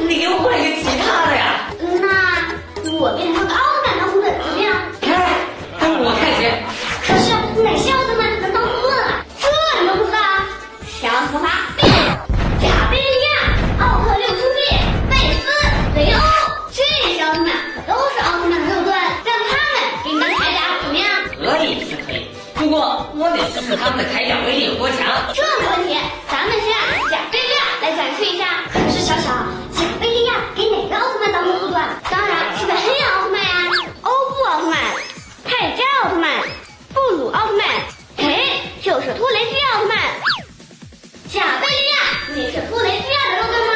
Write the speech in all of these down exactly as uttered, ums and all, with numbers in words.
你给我换一个其他的呀。 那我给你换个奥特曼当护盾怎么样？ 哎，我看行。 可是哪些奥特曼能当护盾啊？这你都不知道啊？小魔法变，贾贝利亚、奥特六兄弟、贝斯、雷欧，这些奥特曼可都是奥特曼的护盾，让他们给你当铠甲怎么样？ 可以是可以，不过我得试试他们的铠甲威力有多强。 这没问题，咱们先让贾贝利亚来展示一下。可是小小，贾贝利亚给哪个奥特曼当护盾？当然是个黑暗奥特曼呀、啊，欧布奥特曼、泰迦奥特曼、布鲁奥特曼，嘿，就是突雷基奥特曼。贾贝利亚，你是突雷基亚的肉盾吗？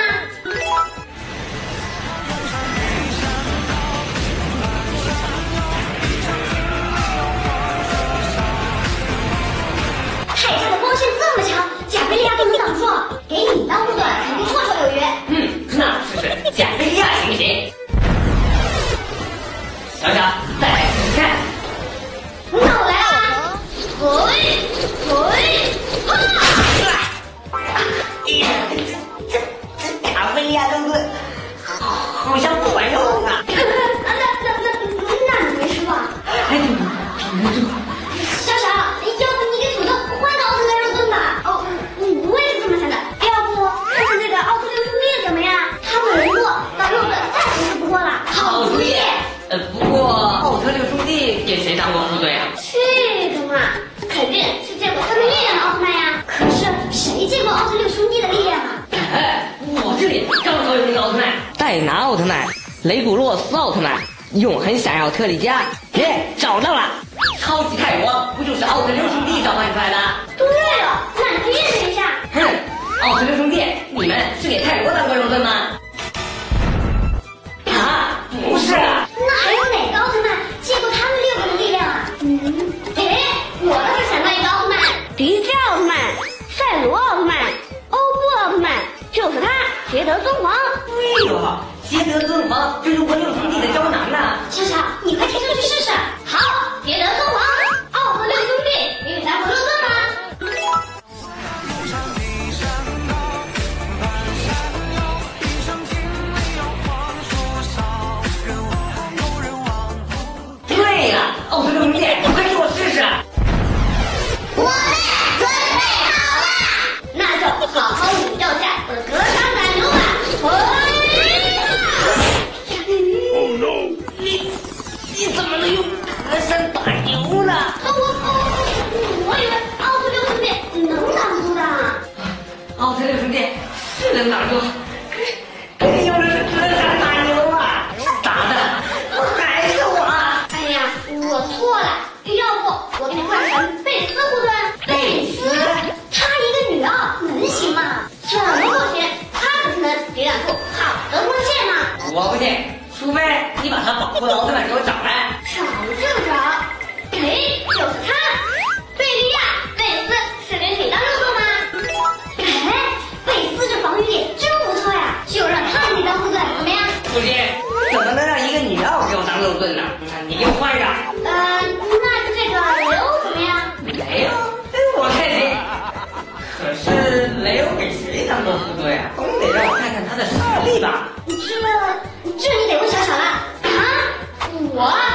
泰迦的光线这么强，贾贝利亚都能挡住，给你当护盾肯定绰绰有余。 嗯，那试试贾贝利亚行不行？小小，再来试试看。 那我来啦！嘿，嘿，哈！ 哎呀，这这这贾贝利亚肉盾好像不管用啊。 那那那那那你没吃吧？ 哎，顶得住。 小小，要不你给土豆换个奥特曼肉盾吧？哦，我也是这么想的。要不看看这个奥特六兄弟怎么样？他们人多，当肉盾再合适不过了。好主意。 呃，不过奥特六兄弟给谁当过护盾呀？ 这个嘛，肯定是见过他们力量的奥特曼呀。可是谁见过奥特六兄弟的力量啊？ 哎，我这里刚好有一个奥特曼，戴拿奥特曼、雷古洛斯奥特曼、永恒闪耀特利迦，耶，找到了！超级泰国不就是奥特六兄弟召唤出来的？ 对了，那你可以验证一下。 哼，奥特六兄弟，你们是给泰国当过肉盾吗？啊，不是啊。 那还有哪个奥特曼见过他们六个的力量啊？嗯，哎，我倒是想到一个奥特曼，迪迦奥特曼、赛罗奥特曼、欧布奥特曼，就是他，捷德尊皇。 对哟，捷德尊皇就是我六兄弟的胶囊呢。 小小，你快贴上去试试。好，捷德尊皇，奥特六兄弟，给你当过肉盾吗？ 对了，奥特六兄弟，你快给我试试。 我们准备好了，那就好好领教下我的格杀奶牛吧。 Oh no！ 你你怎么能用格山打牛呢？ 我我我以为奥特六兄弟能挡住的。 奥特六兄弟是能挡住，可是可是用的是格山打牛啊！打的还是我。 哎呀，我错了，要不我给你换成贝斯护盾？贝斯，她一个女奥能行吗？怎么不行？她可是能抵挡住好的光线呢。 我不信，除非你把他保护的奥特曼给我找来。 找这个找，哎，就是他，贝利亚，贝斯是给你当肉盾吗？哎，贝斯这防御力真不错呀，就让他给你当护盾怎么样？ 不行，怎么能让一个女奥给我当肉盾呢？你给我换上。 呃，那就这个雷欧怎么样？ 雷欧，我看行。可是雷欧给谁当过护盾呀？总得让我看看他的实力吧。 这这你得问小小了啊！我